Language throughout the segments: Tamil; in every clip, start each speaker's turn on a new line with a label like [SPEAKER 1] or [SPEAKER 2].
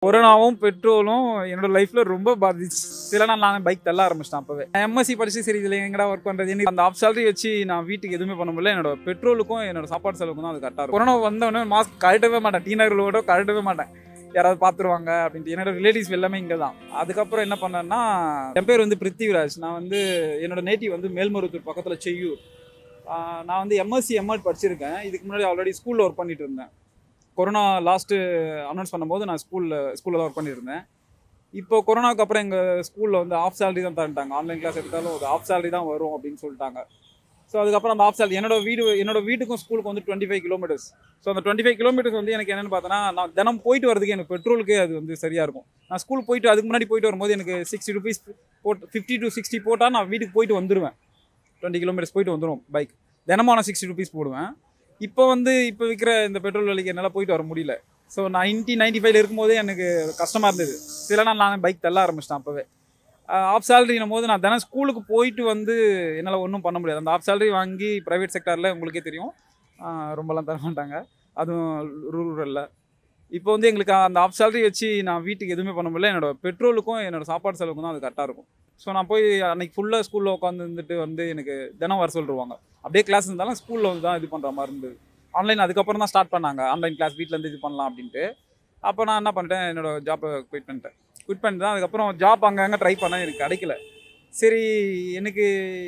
[SPEAKER 1] கொரோனாவும் பெட்ரோலும் என்னோட லைஃப்ல ரொம்ப பாதிச்சு. சில நான் பைக் தள்ள ஆரம்பிச்சிட்டேன். அப்பவே எம்எஸ்சி படிச்சு சரி இதில் எங்கடா ஒர்க் பண்ணுறது, எனக்கு அந்த ஆஃப் சேலரி வச்சு நான் வீட்டுக்கு எதுவுமே பண்ண முடியல. என்னோட பெட்ரோலுக்கும் என்னோட சாப்பாடு செலவுக்கும் தான் அது கரெக்டாக இருக்கும். கொரோனா வந்தவொடனே மாஸ்க் கழட்டவே மாட்டேன், டி நகரோட கழட்டவே மாட்டேன், யாராவது பார்த்துருவாங்க அப்படின்ட்டு. என்னோட ரிலேட்டிவ்ஸ் எல்லாமே இங்கே தான். அதுக்கப்புறம் என்ன பண்ணேன்னா, என் பேர் வந்து பிருத்திவிராஜ். நான் வந்து என்னோட நேட்டிவ் வந்து மேல்மருவத்தூர் பக்கத்தில் செய்யூர். நான் வந்து எம்எஸ்சி எம்எட் படிச்சிருக்கேன். இதுக்கு முன்னாடி ஆல்ரெடி ஸ்கூலில் ஒர்க் பண்ணிட்டு இருந்தேன். கொரோனா லாஸ்ட்டு அனௌன்ஸ் பண்ணும்போது நான் ஸ்கூலில் தான் ஒர்க் பண்ணியிருந்தேன். இப்போ கொரோனாவுக்கு அப்புறம் எங்கள் ஸ்கூலில் வந்து ஆஃப் சேலரி தான் தந்துட்டாங்க. ஆன்லைன் கிளாஸ் எடுத்தாலும் ஒரு ஆஃப் சேலரி தான் வரும் அப்படின்னு சொல்லிட்டாங்க. ஸோ அதுக்கப்புறம் அந்த ஆஃப் சேலரி என்னோட வீட்டுக்கும் ஸ்கூலுக்கு வந்து 25 கிலோமீட்டர்ஸ். ஸோ அந்த 25 கிலோமீட்டர்ஸ் வந்து எனக்கு என்னென்னு பார்த்தோன்னா, நான் தினம் போயிட்டு வரதுக்கு எனக்கு பெட்ரோலுக்கு அது வந்து சரியாக இருக்கும். நான் ஸ்கூல் போயிட்டு அதுக்கு முன்னாடி போயிட்டு வரும்போது எனக்கு 60 ருபீஸ் 50 to 60 போட்டால் நான் வீட்டுக்கு போயிட்டு வந்துடுவேன். 20 கிலோமீட்டர்ஸ் போயிட்டு வந்துடும் பைக். தினமும் நான் 60 ருபீஸ் போடுவேன். இப்போ விற்கிற இந்த பெட்ரோல் விலைக்கு என்னால் போயிட்டு வர முடியல. ஸோ 95 இருக்கும்போதே எனக்கு கஷ்டமாக இருந்தது. சில நான் பைக் தள்ள ஆரம்பிச்சிட்டேன். அப்போவே ஆஃப் சேலரினும் போது நான் தினம் ஸ்கூலுக்கு போயிட்டு வந்து என்னால் ஒன்றும் பண்ண முடியாது. அந்த ஆஃப் சேலரி வாங்கி ப்ரைவேட் செக்டாரில் உங்களுக்கே தெரியும், ரொம்பலாம் தர மாட்டாங்க, அதுவும் ரூரலில். இப்போ எங்களுக்கு அந்த ஆஃப் சேலரி வச்சு நான் வீட்டுக்கு எதுவுமே பண்ண முடியல. என்னோட பெட்ரோலுக்கும் என்னோட சாப்பாடு செலவுக்கும் தான் அது கரெக்டாக இருக்கும். ஸோ நான் போய் அன்றைக்கி ஃபுல்லாக ஸ்கூலில் உட்காந்துட்டு எனக்கு தினம் வர சொல்லிடுவாங்க. அப்படியே கிளாஸ் இருந்தாலும் ஸ்கூலில் வந்து தான் இது பண்ணுற மாதிரி இருந்தது. ஆன்லைன் அதுக்கப்புறம் தான் ஸ்டார்ட் பண்ணாங்க, ஆன்லைன் கிளாஸ் வீட்டிலேருந்து இது பண்ணலாம் அப்படின்ட்டு. அப்போ நான் என்ன பண்ணிட்டேன், என்னோடய ஜாப்பை குவிட் பண்ணிட்டு தான் அதுக்கப்புறம் ஜாப் அங்கங்கே ட்ரை பண்ணேன், எனக்கு கிடைக்கல. சரி, எனக்கு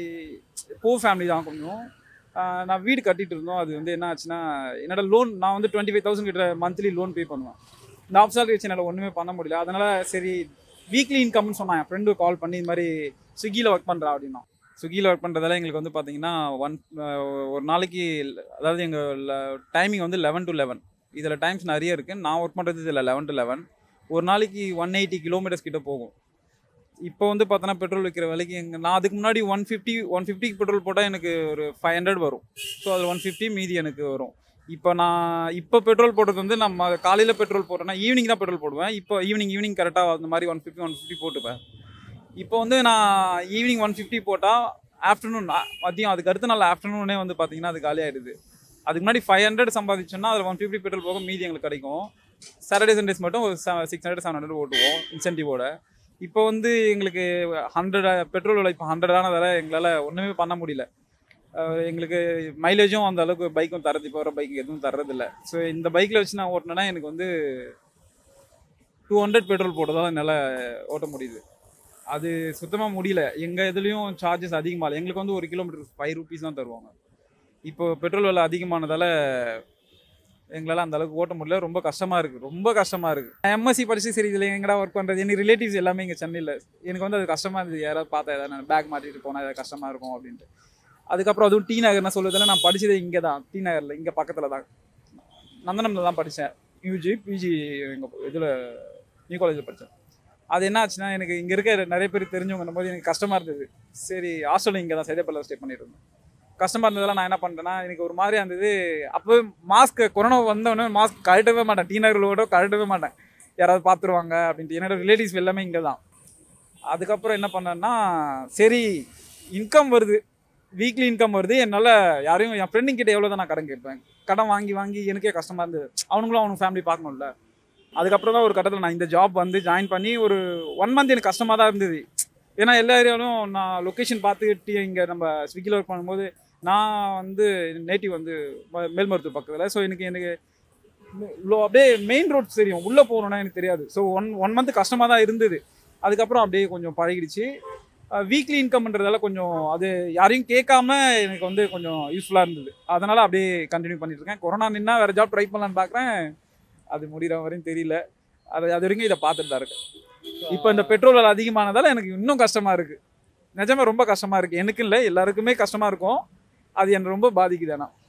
[SPEAKER 1] புவர் ஃபேமிலி தான் கொஞ்சம். நான் வீடு கட்டிகிட்டு இருந்தோம். அது என்ன ஆச்சுன்னா, என்னோடய லோன் நான் வந்து 25,000 கிட்ட மந்த்லி லோன் பே பண்ணுவேன். இந்த ஆஃப் சேலரி வச்சு என்னால் ஒன்றுமே பண்ண முடியல. அதனால் சரி வீக்லி இன்கம்னு சொன்னான். என் ஃப்ரெண்டு கால் பண்ணி இது மாதிரி ஸ்விக்கியில் ஒர்க் பண்ணுறா அப்படின்னா. ஸ்விக்கியில் ஒர்க் பண்ணுறதால எங்களுக்கு பார்த்தீங்கன்னா ஒரு நாளைக்கு, அதாவது எங்கள் டைமிங் வந்து 11 to 11. இதில் டைம்ஸ் நிறைய இருக்குது. நான் ஒர்க் பண்ணுறது இதில் 11 to 11. ஒரு நாளைக்கு 180 கிலோமீட்டர்ஸ் கிட்ட போகும். இப்போ பார்த்தோன்னா பெட்ரோல் விற்கிற விலைக்கு நான் அதுக்கு முன்னாடி 150 பெட்ரோல் போட்டால் எனக்கு ஒரு 500 வரும். ஸோ அதில் 150 மீதி எனக்கு வரும். இப்போ பெட்ரோல் போடுறது நம்ம காலையில் பெட்ரோல் போடுறேன்னா ஈவினிங் தான் பெட்ரோல் போடுவேன். இப்போ ஈவினிங் கரெக்டாக அந்த மாதிரி 150 போட்டுப்பேன். இப்போ நான் ஈவினிங் 150 போட்டால் ஆஃப்டர்நூன் மதியம் அதுக்கு அடுத்த நாள் ஆஃப்டர்நூனே பார்த்தீங்கன்னா அது காலி ஆகிடுது. அதுக்கு முன்னாடி 500 சம்பாதிச்சோன்னா அதில் 150 பெட்ரோல் போக மீதி எங்களுக்கு கிடைக்கும். சாட்டர்டே சண்டேஸ் மட்டும் ஒரு 600 700 ஓட்டுவோம் இன்சென்டிவோட. இப்போ எங்களுக்கு 100 பெட்ரோல் விலை இப்போ 100 ஆனதால் எங்களால் ஒன்றுமே பண்ண முடியல. எங்களுக்கு மைலேஜும் அந்த அளவுக்கு பைக்கும் தரது, இப்போ வர பைக்கு எதுவும் தர்றதில்லை. ஸோ இந்த பைக்கில் வச்சு நான் ஓட்டினேன்னா எனக்கு 200 பெட்ரோல் போட்டு தான் என்னால் ஓட்ட முடியுது. அது சுத்தமாக முடியல. எங்கள் இதுலேயும் சார்ஜஸ் அதிகமாக, எங்களுக்கு 1 கிலோமீட்டருக்கு 5 ருபீஸ் தான் தருவாங்க. இப்போ பெட்ரோல் விலை அதிகமானதால் எங்களால் அந்த அளவுக்கு ஓட்ட முடியல. ரொம்ப கஷ்டமாக இருக்குது. எம்எஸ்சி படிச்சு சரி இதில் எங்கடா ஒர்க் பண்ணுறது, எனக்கு ரிலேட்டிவ்ஸ் எல்லாமே இங்கே சென்னையில். எனக்கு அது கஷ்டமாக இருந்தது. யாராவது பார்த்தா ஏதாவது நான் பேக் மாட்டிட்டு போனால் ஏதாவது கஷ்டமாக இருக்கும் அப்படின்ட்டு. அதுக்கப்புறம் அதுவும் டி நகர்னா சொல்லுறதுல நான் படித்தது இங்கே தான், டி நகரில் இங்கே பக்கத்தில் தான், நந்தனமில் தான் படித்தேன். பிஜி எங்கள் இதில் நியூ காலேஜில் படித்தேன். அது என்ன ஆச்சுன்னா, எனக்கு இங்கே இருக்க நிறைய பேர் தெரிஞ்சவங்க போது எனக்கு கஷ்டமாக இருந்தது. சரி, ஹாஸ்டலும் இங்கே தான் சைதாப்பேட்டில் ஸ்டே பண்ணிட்டு இருந்தேன். கஷ்டமாக இருந்ததெல்லாம் நான் என்ன பண்ணுறேன்னா, எனக்கு ஒரு மாதிரியாக இருந்தது. அப்போவே கொரோனா வந்தவொடனே மாஸ்க் கழட்டவே மாட்டேன், டி நகரோட கழட்டவே மாட்டேன், யாராவது பார்த்துருவாங்க அப்படின்ட்டு. என்னோட ரிலேட்டிவ்ஸ் எல்லாமே இங்கே தான். அதுக்கப்புறம் என்ன பண்ணேன்னா, சரி இன்கம் வருது, வீக்லி இன்கம் வருது, என்னால் யாரையும் என் ஃப்ரெண்டுங்கிட்ட எவ்வளோ தான் நான் கடன் கேட்பேன். கடன் வாங்கி எனக்கே கஷ்டமாக இருந்தது. அவனுங்களும் ஃபேமிலி பார்க்கணும்ல. அதுக்கப்புறம் தான் ஒரு கட்டத்தில் நான் இந்த ஜாப் ஜாயின் பண்ணி ஒரு 1 மந்த் எனக்கு கஷ்டமாக தான் இருந்தது. ஏன்னா எல்லா ஏரியாவிலும் நான் லொக்கேஷன் பார்த்துக்கிட்டு இங்கே நம்ம ஸ்விக்கியில் ஒர்க் பண்ணும்போது நான் நேட்டிவ் மேல்மருவத்தூர் பக்கத்தில். ஸோ எனக்கு அப்படியே மெயின் ரோட்ஸ் தெரியும், உள்ளே போகணுன்னா எனக்கு தெரியாது. ஸோ ஒன் மந்த் கஷ்டமாக தான் இருந்தது. அதுக்கப்புறம் அப்படியே கொஞ்சம் பழகிடுச்சு. வீக்லி இன்கம்ன்றதால கொஞ்சம் அது யாரையும் கேட்காம எனக்கு கொஞ்சம் யூஸ்ஃபுல்லாக இருந்தது. அதனால் அப்படியே கண்டினியூ பண்ணிட்டுருக்கேன். கொரோனா நின்னா வேறு ஜாப் ட்ரை பண்ணலான்னு பார்க்குறேன், அது முடிகிற வரையும் தெரியல. அது வரைக்கும் இதை பார்த்துட்டு தான் இருக்கேன். இப்போ இந்த பெட்ரோல் விலை அதிகமானதால் எனக்கு இன்னும் கஷ்டமாக இருக்குது. நிஜமாக ரொம்ப கஷ்டமாக இருக்குது. எனக்கு இல்லை, எல்லாருக்குமே கஷ்டமாக இருக்கும். அது என்னை ரொம்ப பாதிக்குது.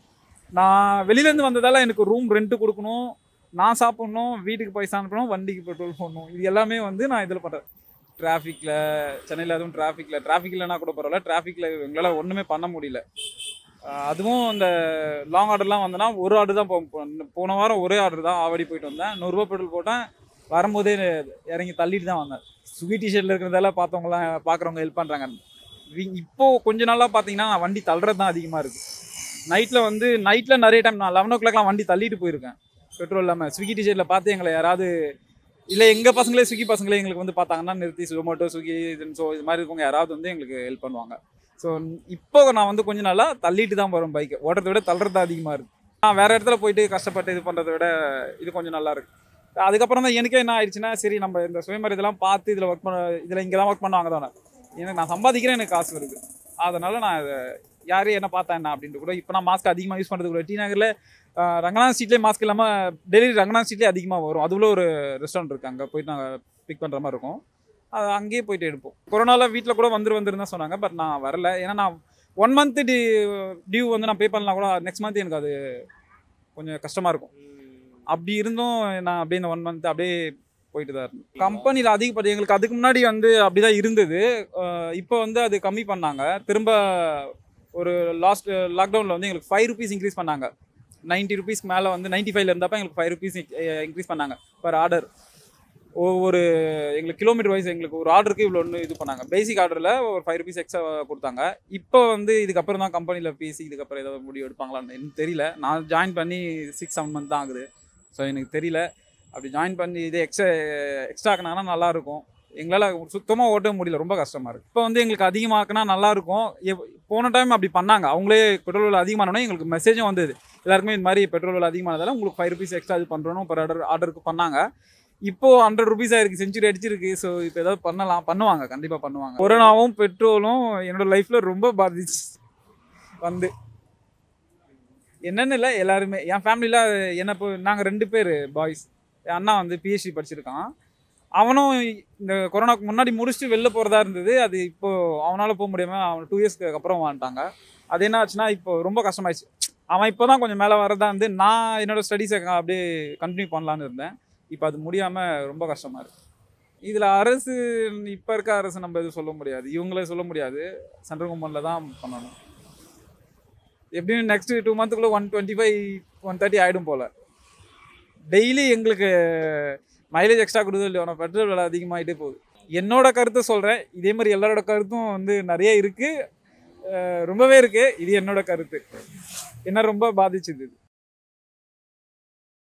[SPEAKER 1] நான் வெளியிலேருந்து வந்ததால் எனக்கு ரூம் ரெண்ட்டு கொடுக்கணும், நான் சாப்பிட்ணும், வீட்டுக்கு பைசா அனுப்பணும், வண்டிக்கு பெட்ரோல் போடணும். இது எல்லாமே நான் இதில் பண்ணுறேன். டிராஃபிக்கில், சென்னையில் அதுவும் டிராஃபிக் இல்லைனா கூட பரவாயில்ல, டிராஃபிக்கில் எங்களால் ஒன்றுமே பண்ண முடியல. அதுவும் இந்த லாங் ஆர்டர்லாம் வந்தேன்னா ஒரு ஆர்டர் தான் போன வாரம் ஒரே ஆர்டர் தான் ஆவடி போயிட்டு வந்தேன். 100 ரூபா பெட்ரோல் போட்டேன். வரும்போதே இறங்கி தள்ளிட்டு தான் வந்தேன். ஸ்விக்கி டிஷர்ட்டில் இருக்கிறதால பார்க்குறவங்க ஹெல்ப் பண்ணுறாங்க. இப்போது கொஞ்ச நாளாக பார்த்தீங்கன்னா வண்டி தள்ளுறது தான் அதிகமாக இருக்குது. நைட்டில் நிறைய டைம் நான் 11 o'clockலாம் வண்டி தள்ளிட்டு போயிருக்கேன் பெட்ரோல் இல்லாமல். ஸ்விக்கி டிஷர்ட்டில் பார்த்து எங்களை யாராவது இல்லை எங்கள் பசங்களே ஸ்விக்கி பசங்களே எங்களுக்கு வந்து பார்த்தாங்கன்னா நிறுத்தி ஜொமேட்டோ ஸ்விக்கி ஸோ இது மாதிரி இருக்கவங்க யாராவது வந்து எங்களுக்கு ஹெல்ப் பண்ணுவாங்க. ஸோ இப்போ நான் வந்து கொஞ்சம் நாளாக தள்ளிட்டு தான் போகிறேன் பைக்கை. ஓட்டுறதை விட தள்ளுறது அதிகமாக இருக்குது. நான் வேறு இடத்துல போயிட்டு கஷ்டப்பட்டு இது பண்ணுறதை விட இது கொஞ்சம் நல்லா இருக்குது. அதுக்கப்புறம் தான் எனக்கே என்ன ஆயிடுச்சுன்னா, சரி நம்ம இந்த சுயமரி இதெல்லாம் பார்த்து இதில் ஒர்க் பண்ண இதில் இங்கே தான் ஒர்க் பண்ணுவாங்க தானே, எனக்கு நான் சம்பாதிக்கிறேன், எனக்கு காசு வருது, அதனால் நான் இதை யாரையும் என்ன பார்த்தா என்ன அப்படின்ட்டு கூட இப்போ நான் மாஸ்க் அதிகமாக யூஸ் பண்ணுறது கூட. டி நகரில் ரங்கநாத் ஸ்ட்ரீட்லேயே மாஸ்க் இல்லாமல் டெய்லி ரங்கநாத் ஸ்ட்ரீட்லேயே அதிகமாக வரும். அதுக்குள்ள ஒரு ரெஸ்டாரண்ட் இருக்குது, அங்கே போயிட்டு நாங்கள் பிக் பண்ணுற மாதிரி இருக்கும். அது அங்கேயே போயிட்டு எடுப்போம். கொரோனாவில் வீட்டில் கூட வந்துருந்தான் சொன்னாங்க, பட் நான் வரல. ஏன்னா நான் 1 மந்த்து டியூ வந்து நான் பே பண்ணலாம் கூட நெக்ஸ்ட் மந்த் எனக்கு அது கொஞ்சம் கஷ்டமாக இருக்கும். அப்படி இருந்தும் நான் அப்படியே இந்த 1 மந்த் அப்படியே போயிட்டு தான் இருந்தேன். கம்பெனியில் அதிகப்படி எங்களுக்கு அதுக்கு முன்னாடி வந்து அப்படி தான் இருந்தது. இப்போ வந்து அது கம்மி பண்ணாங்க. திரும்ப ஒரு லாஸ்ட் லாக்டவுனில் வந்து எங்களுக்கு 5 rupees இன்க்ரீஸ் பண்ணாங்க. 90 rupeesக்கு மேலே வந்து 95 இருந்தப்போ எங்களுக்கு 5 rupees இன்க்ரீஸ் பண்ணாங்க பர் ஆர்டர். ஒவ்வொரு எங்களுக்கு கிலோமீட்டர் வைஸ் எங்களுக்கு ஒரு ஆர்டருக்கு இவ்வளோ ஒன்று இது பண்ணாங்க. பேசிக் ஆர்டரில் ஒரு 5 rupees எக்ஸ்ட்ரா கொடுத்தாங்க. இப்போ வந்து இதுக்கப்புறம் தான் கம்பெனியில் பேசி இதுக்கப்புறம் ஏதாவது முடிவு எடுப்பாங்களான்னு எனக்கு தெரியல. நான் ஜாயின் பண்ணி 6-7 மந்த் தான் ஆகுது. ஸோ எனக்கு தெரியல. அப்படி ஜாயின் பண்ணி இது எக்ஸ்ட்ரா ஆக்கினாங்கன்னா நல்லாயிருக்கும். எங்களால் சுத்தமாக ஓட்ட முடியல, ரொம்ப கஷ்டமாக இருக்குது. இப்போ வந்து எங்களுக்கு அதிகமாக்கினா நல்லாயிருக்கும். போன டைம் அப்படி பண்ணாங்க, அவங்களே பெட்ரோல் விலை அதிகமானோன்னே எங்களுக்கு மெசேஜும் வந்தது, எல்லாருக்குமே இந்த மாதிரி பெட்ரோல் விலை அதிகமானதால் உங்களுக்கு 5 rupees எக்ஸ்ட்ரா இது பண்ணுறோன்னு ஒரு ஆர்டருக்கு பண்ணாங்க. இப்போது 100 rupees ஆயிருக்கு, செஞ்சுரி அடிச்சிருக்கு. ஸோ இப்போ ஏதாவது பண்ணுவாங்க, கண்டிப்பாக பண்ணுவாங்க. கொரோனாவும் பெட்ரோலும் என்னோடய லைஃப்பில் ரொம்ப பாதிச்சு வந்து என்னென்னு இல்லை, எல்லாருமே என் ஃபேமிலியில் என்ன இப்போ நாங்கள் 2 பேர் பாய்ஸ். என் அண்ணா வந்து PhD படிச்சிருக்கான். அவனும் இந்த கொரோனாக்கு முன்னாடி முடிச்சுட்டு வெளில போகிறதா இருந்தது. அது இப்போது அவனால் போக முடியாமல் அவன் 2 இயர்ஸ்க்கு அப்புறம் வந்துட்டாங்க. அது என்ன ஆச்சுன்னா இப்போ ரொம்ப கஷ்டமாயிடுச்சு. அவன் இப்போ தான் கொஞ்சம் மேலே வரதா இருந்து நான் என்னோடய ஸ்டடீஸை அப்படியே கண்டினியூ பண்ணலான்னு இருந்தேன். இப்போ அது முடியாமல் ரொம்ப கஷ்டமாக இருக்குது. இதில் அரசு இப்போ இருக்க அரசு நம்ம எதுவும் சொல்ல முடியாது, இவங்களே சொல்ல முடியாது. சென்ட்ரல் கவர்மெண்ட்டில் தான் பண்ணணும். எப்படியும் நெக்ஸ்ட் 2 மந்த்துக்குள்ளே 125-130 ஆகிடும் போல். டெய்லி எங்களுக்கு மைலேஜ் எக்ஸ்ட்ரா கொடுக்குது இல்லையோ, ஆனால் பெட்ரோல் விலை அதிகமாகிட்டே போகுது. என்னோட கருத்தை சொல்கிறேன், இதே மாதிரி எல்லாரோட கருத்தும் வந்து நிறைய இருக்குது, ரொம்பவே இருக்குது. இது என்னோட கருத்து, என்ன ரொம்ப பாதிச்சுது.